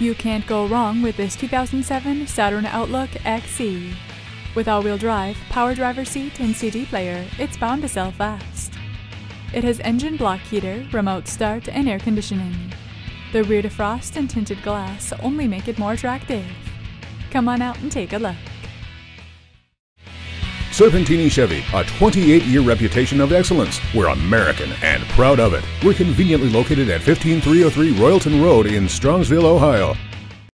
You can't go wrong with this 2007 Saturn Outlook XE. With all-wheel drive, power driver seat, and CD player, it's bound to sell fast. It has engine block heater, remote start, and air conditioning. The rear defrost and tinted glass only make it more attractive. Come on out and take a look. Serpentini Chevy, a 28-year reputation of excellence. We're American and proud of it. We're conveniently located at 15303 Royalton Road in Strongsville, Ohio.